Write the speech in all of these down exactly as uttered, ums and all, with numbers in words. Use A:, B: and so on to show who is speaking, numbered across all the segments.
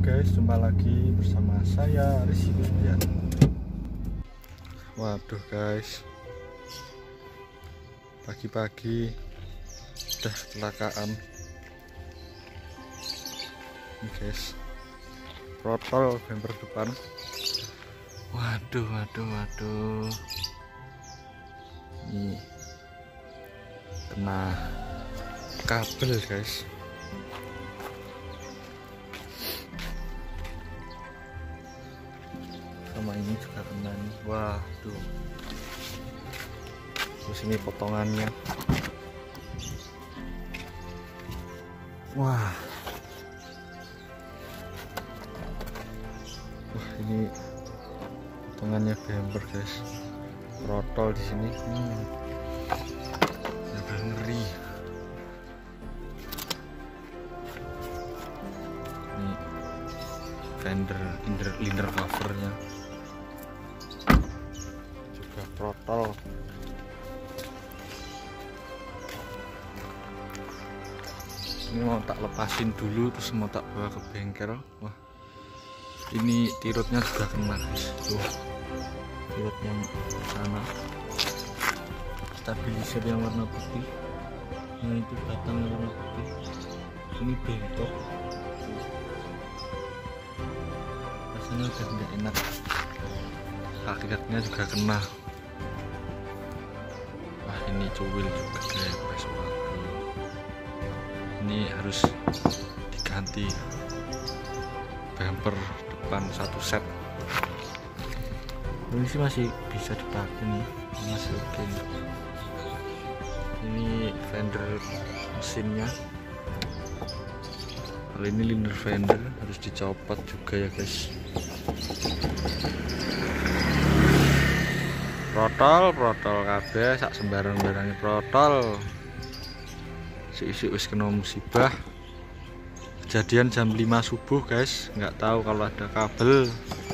A: guys, jumpa lagi bersama saya Rizky Widian. Waduh guys, pagi-pagi udah kecelakaan ini guys, protol bumper depan. Waduh waduh waduh, ini kena kabel guys. Sama ini juga kena nih. Waduh, terus ini potongannya. Wah, wah ini potongannya bumper guys, protol di sini. Hmm. Agak ngeri. Ini fender liner, liner covernya juga protol. Ini mau tak lepasin dulu, terus mau tak bawa ke bengkel. Wah, ini tirutnya juga kena guys. Tuh, tirut yang sana, stabilizer yang warna putih, nah itu batang warna putih, ini bentok. Rasanya udah tidak enak, kaki-kakinya juga kena. Wah, ini cuwil juga guys. Ini harus diganti bumper depan satu set. Ini sih masih bisa dipakai nih, masih oke nih. Ini fender mesinnya. Kalau ini liner fender harus dicopot juga ya guys. Protol, protol kabeh, sak sembarang-barangnya protol. Si-si wis kena musibah. Kejadian jam lima subuh guys, nggak tahu kalau ada kabel.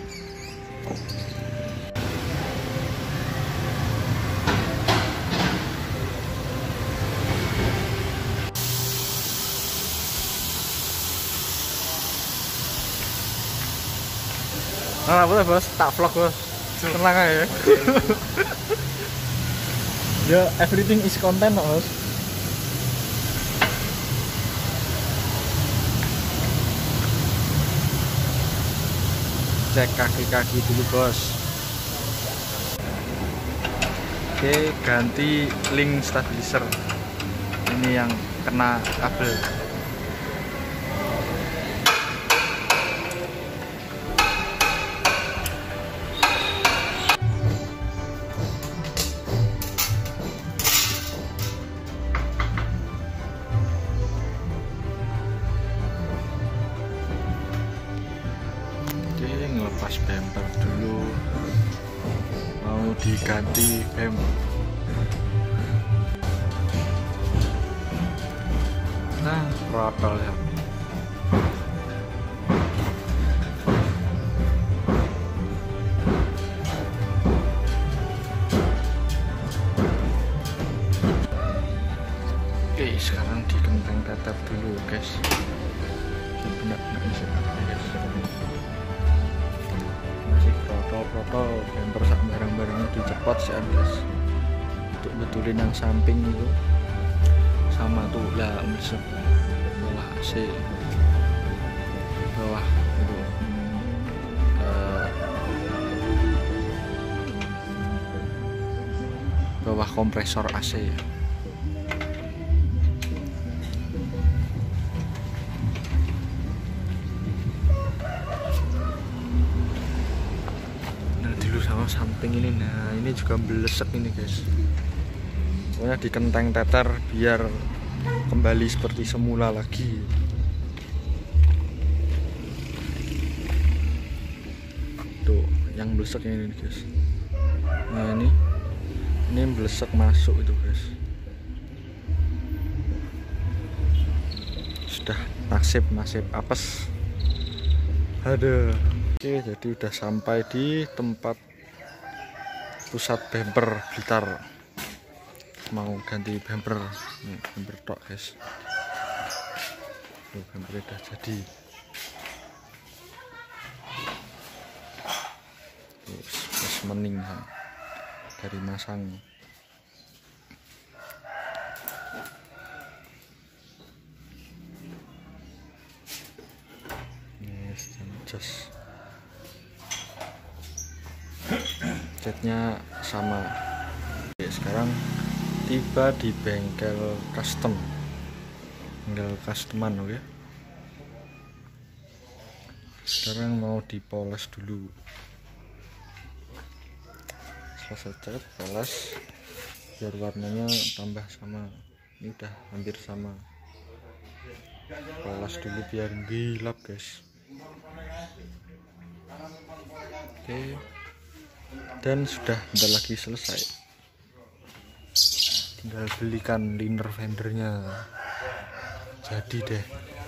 A: Nah, boleh bos, tak vlog bos. Tenang aja. Ya, everything is content bos. Cek kaki-kaki dulu bos. Oke, ganti link stabilizer. Ini yang kena kabel. Lepas bumper dulu, mau diganti bumper. Nah, protol ya. Oke, sekarang dikenteng tetap dulu guys. Benar-benar bisa guys. Protol bumper sak barang-barangnya dicepot sih guys, untuk betulin yang samping itu. Sama tuh lah misal bawah A C, bawah itu uh, bawah kompresor A C ya. Sama samping ini, nah ini juga belesek ini guys. Pokoknya dikenteng teter biar kembali seperti semula lagi. Tuh yang belesek ini guys. Nah ini ini belesek masuk itu guys. Sudah nasib nasib apes. Aduh. Oke, jadi udah sampai di tempat pusat bumper Blitar. Mau ganti bumper, nih, bumper tok guys. Tuh, bumper udah jadi. terus mening dari masang. Yes, just catnya sama. Oke, sekarang tiba di bengkel custom, tinggal customan. Oke, sekarang mau dipoles dulu. Selesai cat, poles biar warnanya tambah sama. Ini udah hampir sama. Poles dulu biar gelap guys. Oke, dan sudah bentar lagi selesai, tinggal belikan liner fendernya, jadi deh.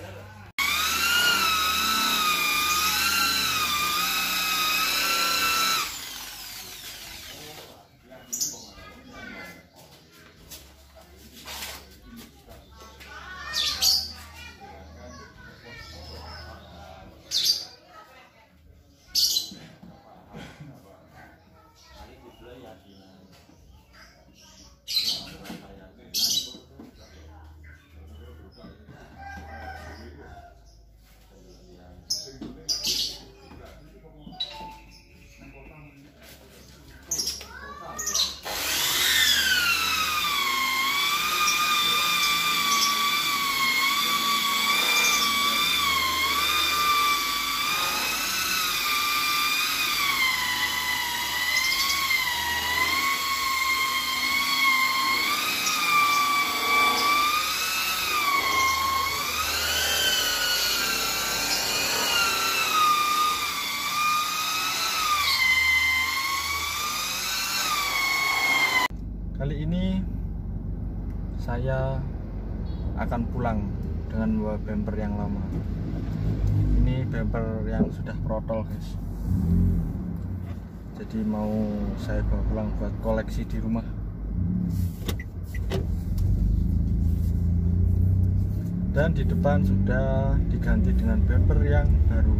A: Kali ini saya akan pulang dengan membawa bumper yang lama. Ini bumper yang sudah protol guys, jadi mau saya bawa pulang buat koleksi di rumah. Dan di depan sudah diganti dengan bumper yang baru.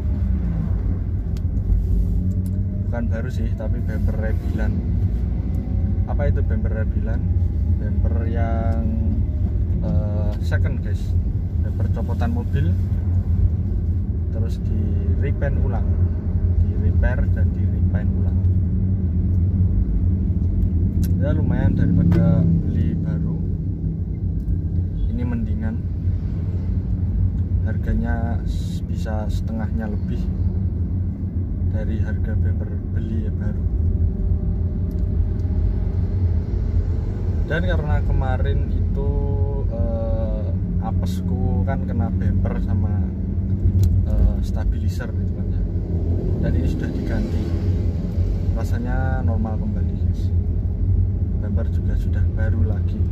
A: Bukan baru sih, tapi bumper rebilan. Apa itu bumper rebilan? Bumper yang uh, second guys, bumper copotan mobil terus di repaint ulang, di repair dan di repaint ulang. Ya lumayan daripada beli baru, ini mendingan, harganya bisa setengahnya lebih dari harga bumper beli ya baru. Dan karena kemarin itu eh, apesku kan kena bumper sama eh, stabilizer gitu kan ya. Dan ini sudah diganti, rasanya normal kembali guys. Bumper juga sudah baru lagi.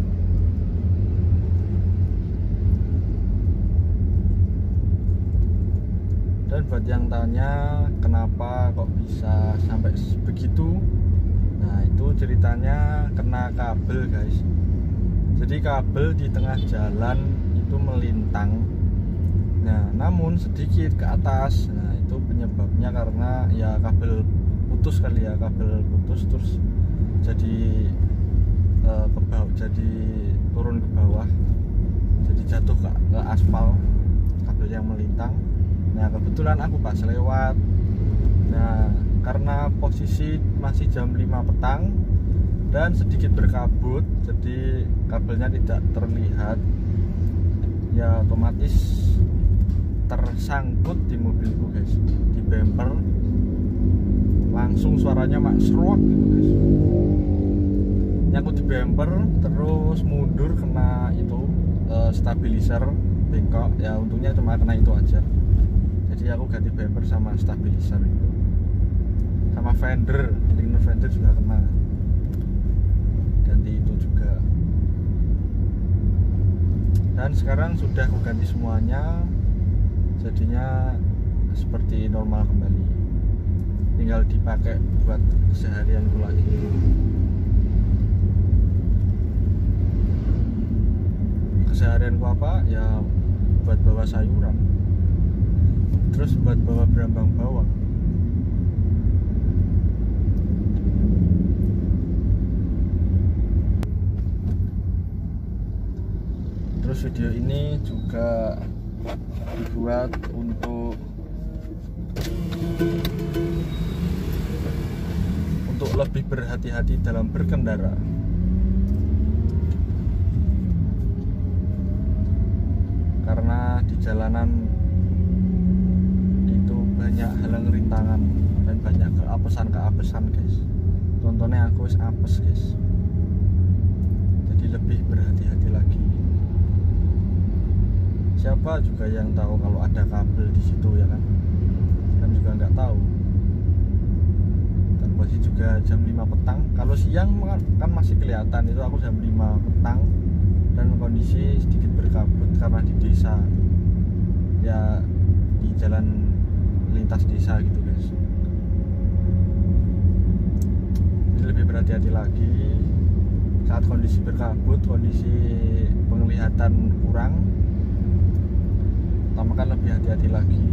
A: Dan buat yang tanya kenapa kok bisa sampai begitu, nah itu ceritanya kena kabel guys. Jadi kabel di tengah jalan itu melintang, nah namun sedikit ke atas. Nah itu penyebabnya karena ya kabel putus kali ya, kabel putus terus jadi eh, ke bawah, jadi turun ke bawah, jadi jatuh ke, ke aspal, kabel yang melintang. Nah kebetulan aku pas lewat, nah karena posisi masih jam lima petang dan sedikit berkabut, jadi kabelnya tidak terlihat, ya otomatis tersangkut di mobilku guys, di bumper. Langsung suaranya mak serot gitu guys, nyangkut di bumper, terus mundur kena itu uh, stabilizer bengkok. Ya untungnya cuma kena itu aja, jadi aku ganti bumper sama stabilizer itu, sama fender, liner fender juga kena, ganti itu juga. Dan sekarang sudah aku ganti semuanya, jadinya seperti normal kembali, tinggal dipakai buat keseharianku lagi. Keseharianku apa ya, buat bawa sayuran, terus buat bawa berambang bawang. Terus video ini juga dibuat untuk untuk lebih berhati-hati dalam berkendara. Karena di jalanan itu banyak halang rintangan dan banyak keapesan-keapesan guys. Contohnya aku is apes guys. Jadi lebih berhati-hati lagi. Siapa juga yang tahu kalau ada kabel di situ ya kan? Kan juga nggak tahu. Dan posisi juga jam lima petang. Kalau siang kan masih kelihatan, itu aku jam lima petang dan kondisi sedikit berkabut karena di desa. Ya di jalan lintas desa gitu guys. Jadi lebih berhati-hati lagi saat kondisi berkabut, kondisi penglihatan kurang. Utamakan lebih hati-hati lagi.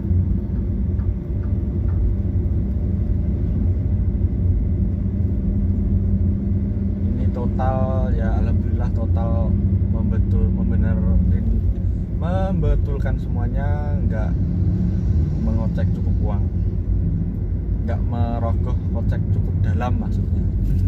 A: Ini total ya alhamdulillah total membetul membenar membetulkan semuanya, nggak mengocek cukup uang, nggak merogoh kocek cukup dalam maksudnya.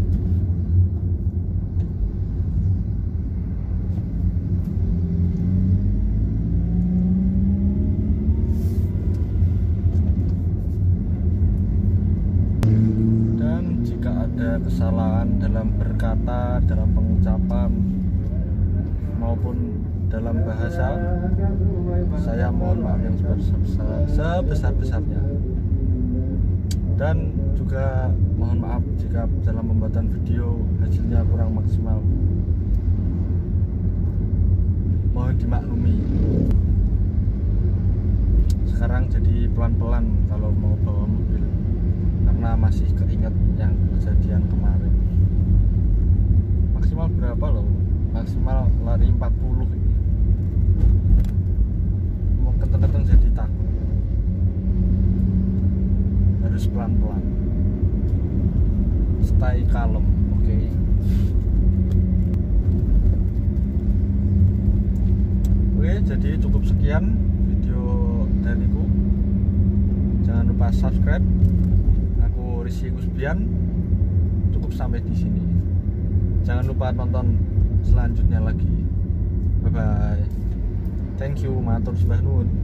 A: Dan jika ada kesalahan dalam berkata, dalam pengucapan maupun dalam bahasa, saya mohon maaf yang sebesar sebesar-besarnya. Dan juga mohon maaf jika dalam pembuatan video hasilnya kurang maksimal. Mohon dimaklumi. Sekarang jadi pelan-pelan kalau mau bawa mobil karena masih keinget yang kejadian kemarin. Maksimal berapa loh? Maksimal lari empat puluh ini. Mau keteng-keteng jadi takut. Harus pelan-pelan. Stay kalem, oke. Okay? Oke, jadi cukup sekian video dariku. Jangan lupa subscribe. Aku Rizky Kusbian. Cukup sampai di sini. Jangan lupa tonton selanjutnya lagi. Bye bye. Thank you, matur sembah nuwun.